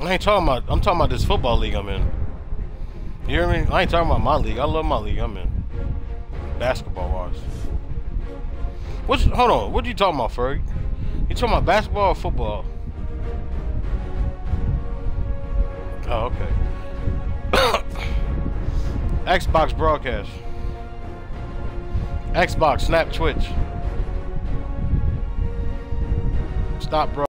I ain't talking about. I'm talking about this football league I'm in. You hear me? I ain't talking about my league. I love my league I'm in. Basketball wise. Hold on. What are you talking about, Ferg? You talking about basketball or football? Oh, okay. Xbox broadcast. Xbox, Snap, Twitch. Stop, bro.